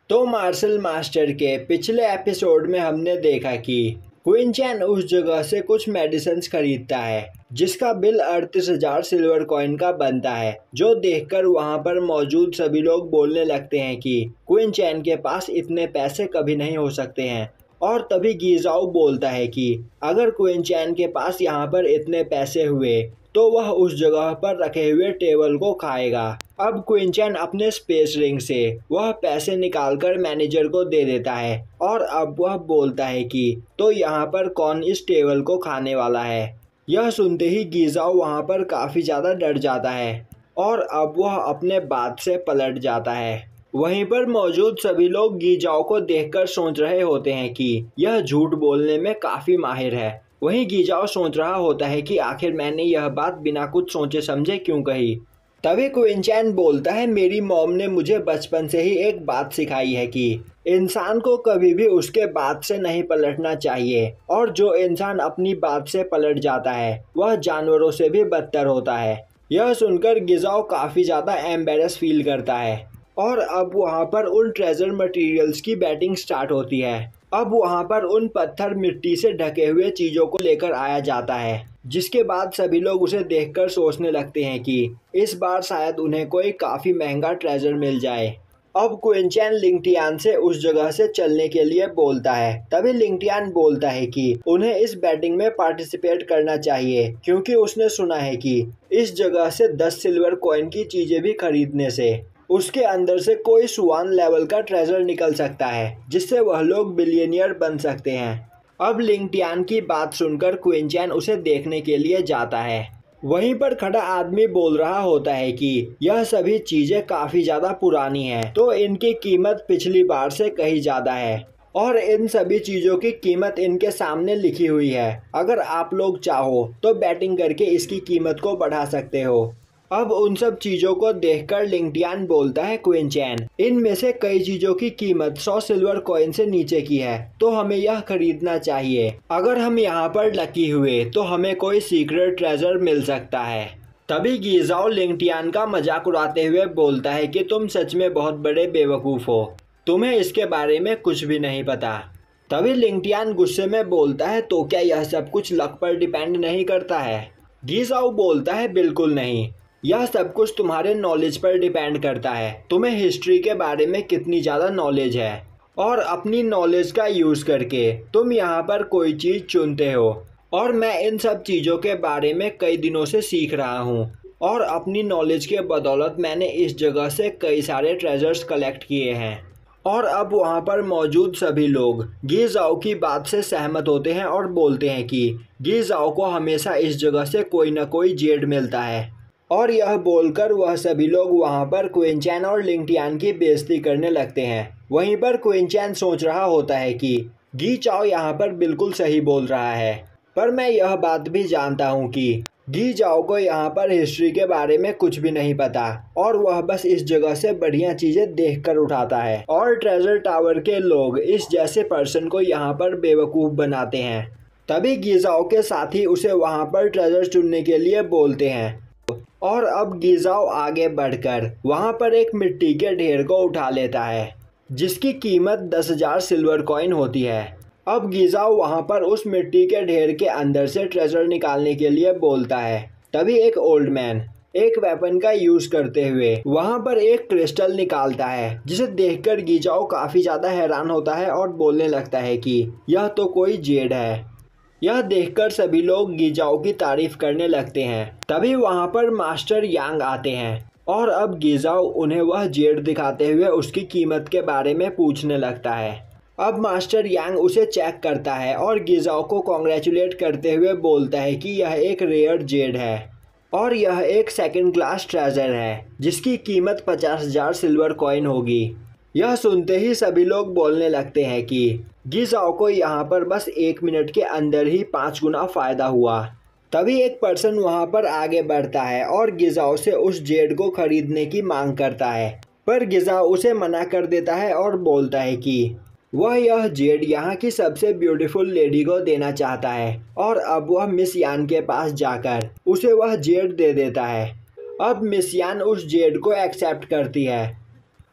तो martial master के पिछले एपिसोड में हमने देखा कि क्विन चैन उस जगह से कुछ मेडिसिन्स खरीदता है जिसका बिल 38,000 सिल्वर कॉइन का बनता है, जो देखकर वहां पर मौजूद सभी लोग बोलने लगते हैं कि क्विन चैन के पास इतने पैसे कभी नहीं हो सकते हैं। और तभी गीजाओ बोलता है कि अगर क्विन चैन के पास यहाँ पर इतने पैसे हुए तो वह उस जगह पर रखे हुए टेबल को खाएगा। अब क्विन चैन अपने स्पेस रिंग से वह पैसे निकालकर मैनेजर को दे देता है और अब वह बोलता है कि तो यहाँ पर कौन इस टेबल को खाने वाला है। यह सुनते ही गीजाओ वहाँ पर काफ़ी ज़्यादा डर जाता है और अब वह अपने बात से पलट जाता है। वहीं पर मौजूद सभी लोग गीजाओ को देखकर सोच रहे होते हैं कि यह झूठ बोलने में काफ़ी माहिर है। वहीं गीजाओ सोच रहा होता है कि आखिर मैंने यह बात बिना कुछ सोचे समझे क्यों कही। तभी क्विन चैन बोलता है, मेरी मॉम ने मुझे बचपन से ही एक बात सिखाई है कि इंसान को कभी भी उसके बात से नहीं पलटना चाहिए और जो इंसान अपनी बात से पलट जाता है वह जानवरों से भी बदतर होता है। यह सुनकर गीजाओ काफ़ी ज़्यादा एम्बेरस फील करता है और अब वहाँ पर उन ट्रेजर मटेरियल्स की बैटिंग स्टार्ट होती है। अब वहाँ पर उन पत्थर मिट्टी से ढके हुए चीज़ों को लेकर आया जाता है, जिसके बाद सभी लोग उसे देखकर सोचने लगते हैं कि इस बार शायद उन्हें कोई काफ़ी महंगा ट्रेजर मिल जाए। अब क्विन चैन लिंगटियान से उस जगह से चलने के लिए बोलता है। तभी लिंगटियान बोलता है कि उन्हें इस बैटिंग में पार्टिसिपेट करना चाहिए क्योंकि उसने सुना है कि इस जगह से 10 सिल्वर कॉइन की चीज़ें भी खरीदने से उसके अंदर से कोई सुवान लेवल का ट्रेजर निकल सकता है जिससे वह लोग बिलियनियर बन सकते हैं। अब लिंगटियान की बात सुनकर क्विन चैन उसे देखने के लिए जाता है। वहीं पर खड़ा आदमी बोल रहा होता है कि यह सभी चीजें काफी ज्यादा पुरानी हैं, तो इनकी कीमत पिछली बार से कहीं ज्यादा है और इन सभी चीजों की कीमत इनके सामने लिखी हुई है। अगर आप लोग चाहो तो बैटिंग करके इसकी कीमत को बढ़ा सकते हो। अब उन सब चीज़ों को देखकर लिंगटियान बोलता है, क्विन चैन, इनमें से कई चीज़ों की कीमत 100 सिल्वर कॉइन से नीचे की है, तो हमें यह खरीदना चाहिए। अगर हम यहाँ पर लकी हुए तो हमें कोई सीक्रेट ट्रेजर मिल सकता है। तभी गीजाओ लिंगटियान का मजाक उड़ाते हुए बोलता है कि तुम सच में बहुत बड़े बेवकूफ़ हो, तुम्हें इसके बारे में कुछ भी नहीं पता। तभी लिंगटियान गुस्से में बोलता है, तो क्या यह सब कुछ लक पर डिपेंड नहीं करता है? गीजाओ बोलता है, बिल्कुल नहीं, यह सब कुछ तुम्हारे नॉलेज पर डिपेंड करता है। तुम्हें हिस्ट्री के बारे में कितनी ज़्यादा नॉलेज है और अपनी नॉलेज का यूज़ करके तुम यहाँ पर कोई चीज़ चुनते हो। और मैं इन सब चीज़ों के बारे में कई दिनों से सीख रहा हूँ और अपनी नॉलेज के बदौलत मैंने इस जगह से कई सारे ट्रेजर्स कलेक्ट किए हैं। और अब वहाँ पर मौजूद सभी लोग गीजाओ की बात से सहमत होते हैं और बोलते हैं कि गीजाओ को हमेशा इस जगह से कोई ना कोई जेड मिलता है। और यह बोलकर वह सभी लोग वहां पर क्विन चैन और लिंगटियान की बेइज्जती करने लगते हैं। वहीं पर क्विन चैन सोच रहा होता है कि गी चाओ यहाँ पर बिल्कुल सही बोल रहा है, पर मैं यह बात भी जानता हूँ कि गी चाओ को यहाँ पर हिस्ट्री के बारे में कुछ भी नहीं पता और वह बस इस जगह से बढ़िया चीज़ें देखकर उठाता है और ट्रेजर टावर के लोग इस जैसे पर्सन को यहाँ पर बेवकूफ़ बनाते हैं। तभी गीजाओ के साथी उसे वहाँ पर ट्रेजर चुनने के लिए बोलते हैं और अब गीजाओ आगे बढ़कर वहां पर एक मिट्टी के ढेर को उठा लेता है जिसकी कीमत 10,000 सिल्वर कॉइन होती है। अब गीजाओ वहां पर उस मिट्टी के ढेर के अंदर से ट्रेजर निकालने के लिए बोलता है। तभी एक ओल्ड मैन एक वेपन का यूज करते हुए वहां पर एक क्रिस्टल निकालता है, जिसे देखकर गीजाओ काफी ज्यादा हैरान होता है और बोलने लगता है कि यह तो कोई जेड है। यह देखकर सभी लोग गीजाओ की तारीफ करने लगते हैं। तभी वहां पर मास्टर यांग आते हैं और अब गीजाओ उन्हें वह जेड दिखाते हुए उसकी कीमत के बारे में पूछने लगता है। अब मास्टर यांग उसे चेक करता है और गीजाओ को कॉन्ग्रेचुलेट करते हुए बोलता है कि यह एक रेयर जेड है और यह एक सेकंड क्लास ट्रेजर है जिसकी कीमत 50,000 सिल्वर कॉइन होगी। यह सुनते ही सभी लोग बोलने लगते हैं कि गीजाओ को यहाँ पर बस 1 मिनट के अंदर ही 5 गुना फ़ायदा हुआ। तभी एक पर्सन वहाँ पर आगे बढ़ता है और गीजाओ से उस जेड को खरीदने की मांग करता है, पर गीजाओ उसे मना कर देता है और बोलता है कि वह यह जेड यहाँ की सबसे ब्यूटीफुल लेडी को देना चाहता है और अब वह मिस यान के पास जाकर उसे वह जेड दे देता है। अब मिस यान उस जेड को एक्सेप्ट करती है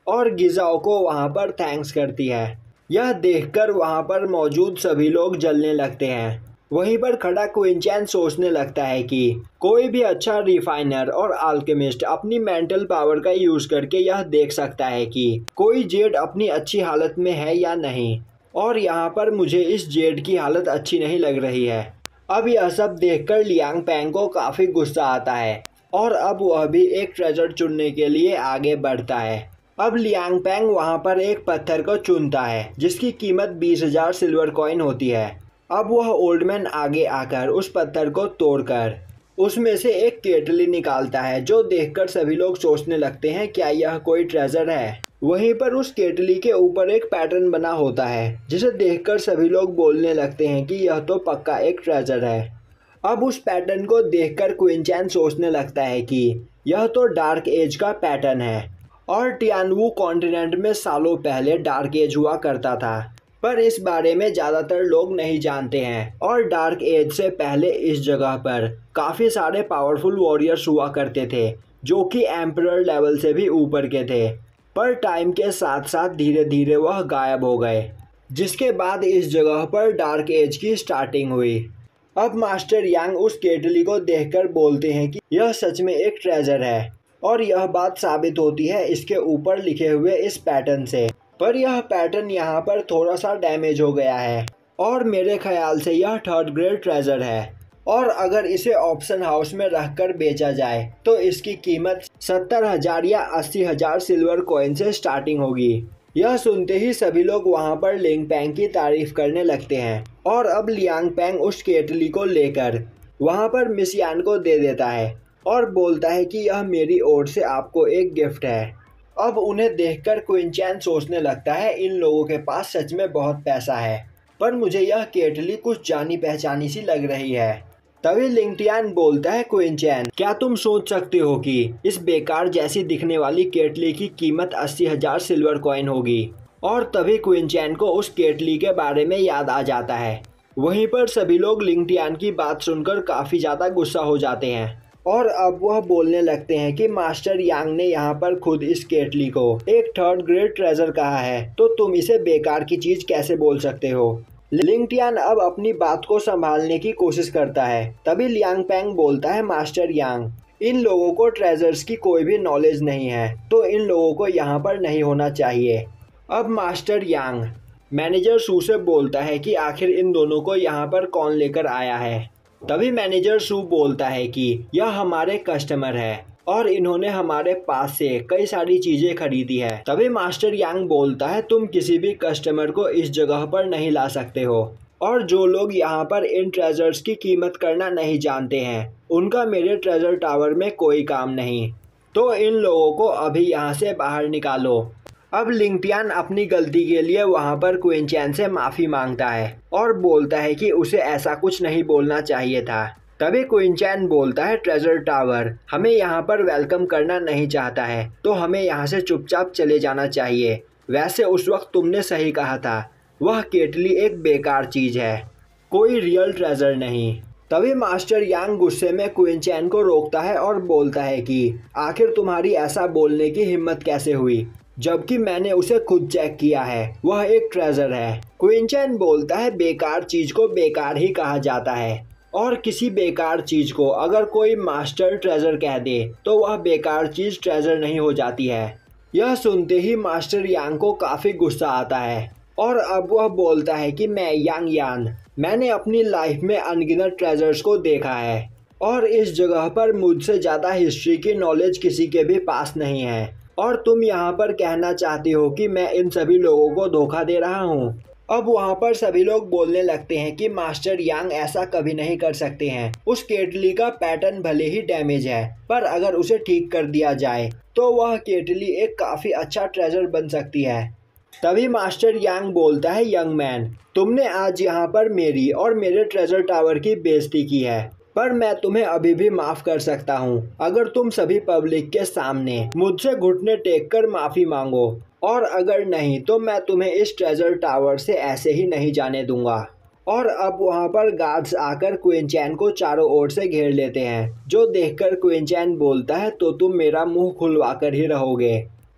और गिज़ाओ को वहाँ पर थैंक्स करती है। यह देखकर वहाँ पर मौजूद सभी लोग जलने लगते हैं। वहीं पर खड़ा क्विंचैन सोचने लगता है कि कोई भी अच्छा रिफाइनर और अल्केमिस्ट अपनी मेंटल पावर का यूज़ करके यह देख सकता है कि कोई जेड अपनी अच्छी हालत में है या नहीं, और यहाँ पर मुझे इस जेड की हालत अच्छी नहीं लग रही है। अब यह सब देखकर लियांग पेंग को काफ़ी गुस्सा आता है और अब वह भी एक ट्रेजर चुनने के लिए आगे बढ़ता है। अब लियांग पेंग वहाँ पर एक पत्थर को चुनता है जिसकी कीमत 20,000 सिल्वर कॉइन होती है। अब वह ओल्ड मैन आगे आकर उस पत्थर को तोड़कर उसमें से एक केटली निकालता है, जो देखकर सभी लोग सोचने लगते हैं क्या यह कोई ट्रेजर है। वहीं पर उस केटली के ऊपर एक पैटर्न बना होता है जिसे देखकर सभी लोग बोलने लगते हैं कि यह तो पक्का एक ट्रेजर है। अब उस पैटर्न को देखकर क्विंचैन सोचने लगता है कि यह तो डार्क एज का पैटर्न है और टियानवू कॉन्टिनेंट में सालों पहले डार्क एज हुआ करता था, पर इस बारे में ज़्यादातर लोग नहीं जानते हैं। और डार्क एज से पहले इस जगह पर काफ़ी सारे पावरफुल वॉरियर्स हुआ करते थे जो कि एम्परर लेवल से भी ऊपर के थे, पर टाइम के साथ साथ धीरे धीरे वह गायब हो गए, जिसके बाद इस जगह पर डार्क एज की स्टार्टिंग हुई। अब मास्टर यांग उस केटली को देखकर बोलते हैं कि यह सच में एक ट्रेजर है, और यह बात साबित होती है इसके ऊपर लिखे हुए इस पैटर्न से। पर यह पैटर्न यहाँ पर थोड़ा सा डैमेज हो गया है और मेरे ख्याल से यह 3rd ग्रेड ट्रेजर है, और अगर इसे ऑप्शन हाउस में रखकर बेचा जाए तो इसकी कीमत 70,000 या 80,000 सिल्वर कॉइन से स्टार्टिंग होगी। यह सुनते ही सभी लोग वहाँ पर लिंग पेंग की तारीफ करने लगते हैं, और अब लियांग पेंग उस केटली को लेकर वहाँ पर मिस यान को दे देता है और बोलता है कि यह मेरी ओर से आपको एक गिफ्ट है। अब उन्हें देखकर क्विंचैन सोचने लगता है इन लोगों के पास सच में बहुत पैसा है, पर मुझे यह केटली कुछ जानी पहचानी सी लग रही है। तभी लिंगटियान बोलता है क्विंचैन, क्या तुम सोच सकते हो कि इस बेकार जैसी दिखने वाली केटली की कीमत 80,000 सिल्वर कॉइन होगी। और तभी क्विंचैन को उस केटली के बारे में याद आ जाता है। वहीं पर सभी लोग लिंगटियान की बात सुनकर काफ़ी ज़्यादा गुस्सा हो जाते हैं और अब वह बोलने लगते हैं कि मास्टर यांग ने यहाँ पर खुद इस केटली को एक 3rd ग्रेड ट्रेजर कहा है, तो तुम इसे बेकार की चीज़ कैसे बोल सकते हो। लिंगटियान अब अपनी बात को संभालने की कोशिश करता है। तभी लियांग पेंग बोलता है, मास्टर यांग, इन लोगों को ट्रेजर्स की कोई भी नॉलेज नहीं है, तो इन लोगों को यहाँ पर नहीं होना चाहिए। अब मास्टर यांग मैनेजर सू से बोलता है कि आखिर इन दोनों को यहाँ पर कौन लेकर आया है। तभी मैनेजर सू बोलता है कि यह हमारे कस्टमर है और इन्होंने हमारे पास से कई सारी चीज़ें खरीदी है। तभी मास्टर यांग बोलता है, तुम किसी भी कस्टमर को इस जगह पर नहीं ला सकते हो, और जो लोग यहाँ पर इन ट्रेजर्स की कीमत करना नहीं जानते हैं उनका मेरे ट्रेजर टावर में कोई काम नहीं, तो इन लोगों को अभी यहाँ से बाहर निकालो। अब लिंगटियान अपनी गलती के लिए वहाँ पर क्विंचैन से माफ़ी मांगता है और बोलता है कि उसे ऐसा कुछ नहीं बोलना चाहिए था। तभी क्विंचैन बोलता है, ट्रेजर टावर हमें यहाँ पर वेलकम करना नहीं चाहता है, तो हमें यहाँ से चुपचाप चले जाना चाहिए। वैसे उस वक्त तुमने सही कहा था, वह केटली एक बेकार चीज़ है, कोई रियल ट्रेजर नहीं। तभी मास्टर यांग गुस्से में क्विंचैन को रोकता है और बोलता है कि आखिर तुम्हारी ऐसा बोलने की हिम्मत कैसे हुई, जबकि मैंने उसे खुद चेक किया है, वह एक ट्रेजर है। क्विंचैन बोलता है, बेकार चीज़ को बेकार ही कहा जाता है, और किसी बेकार चीज़ को अगर कोई मास्टर ट्रेजर कह दे तो वह बेकार चीज़ ट्रेजर नहीं हो जाती है। यह सुनते ही मास्टर यांग को काफ़ी गुस्सा आता है और अब वह बोलता है कि मैं यांग यान, मैंने अपनी लाइफ में अनगिनत ट्रेजर्स को देखा है और इस जगह पर मुझसे ज़्यादा हिस्ट्री की नॉलेज किसी के भी पास नहीं है, और तुम यहाँ पर कहना चाहती हो कि मैं इन सभी लोगों को धोखा दे रहा हूँ। अब वहाँ पर सभी लोग बोलने लगते हैं कि मास्टर यांग ऐसा कभी नहीं कर सकते हैं। उस केटली का पैटर्न भले ही डैमेज है, पर अगर उसे ठीक कर दिया जाए तो वह केटली एक काफ़ी अच्छा ट्रेजर बन सकती है। तभी मास्टर यांग बोलता है, यंग मैन, तुमने आज यहाँ पर मेरी और मेरे ट्रेजर टावर की बेइज्जती की है, पर मैं तुम्हें अभी भी माफ़ कर सकता हूँ अगर तुम सभी पब्लिक के सामने मुझसे घुटने टेक कर माफ़ी मांगो, और अगर नहीं तो मैं तुम्हें इस ट्रेजर टावर से ऐसे ही नहीं जाने दूंगा। और अब वहाँ पर गार्ड्स आकर क्विंचैन को चारों ओर से घेर लेते हैं, जो देखकर क्विंचैन बोलता है, तो तुम मेरा मुंह खुलवा कर ही रहोगे।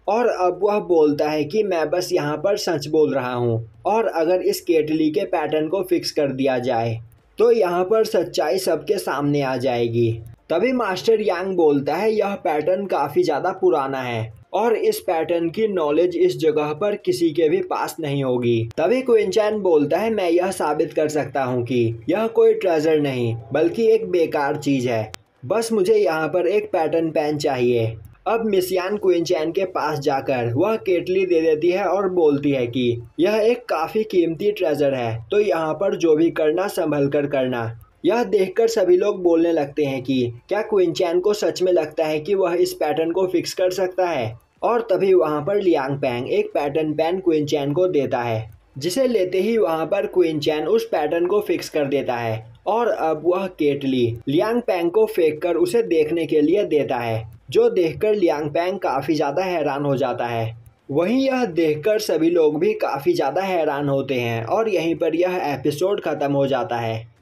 और अब वह बोलता है कि मैं बस यहाँ पर सच बोल रहा हूँ, और अगर इस केटली के पैटर्न को फिक्स कर दिया जाए तो यहाँ पर सच्चाई सबके सामने आ जाएगी। तभी मास्टर यांग बोलता है यह पैटर्न काफ़ी ज़्यादा पुराना है और इस पैटर्न की नॉलेज इस जगह पर किसी के भी पास नहीं होगी। तभी क्विन चैन बोलता है मैं यह साबित कर सकता हूँ कि यह कोई ट्रेजर नहीं बल्कि एक बेकार चीज़ है, बस मुझे यहाँ पर एक पैटर्न पेन चाहिए। अब मिस यान क्विन चैन के पास जाकर वह केटली दे देती है और बोलती है कि यह एक काफ़ी कीमती ट्रेजर है, तो यहाँ पर जो भी करना संभल कर करना। यह देखकर सभी लोग बोलने लगते हैं कि क्या क्विन चैन को सच में लगता है कि वह इस पैटर्न को फिक्स कर सकता है। और तभी वहाँ पर लियांग पेंग एक पैटर्न पेन क्विन चैन को देता है, जिसे लेते ही वहाँ पर क्विन चैन उस पैटर्न को फिक्स कर देता है। और अब वह केटली लियांग पेंग को फेंक कर उसे देखने के लिए देता है, जो देखकर लियांग पेंग काफ़ी ज़्यादा हैरान हो जाता है। वहीं यह देखकर सभी लोग भी काफ़ी ज़्यादा हैरान होते हैं और यहीं पर यह एपिसोड ख़त्म हो जाता है।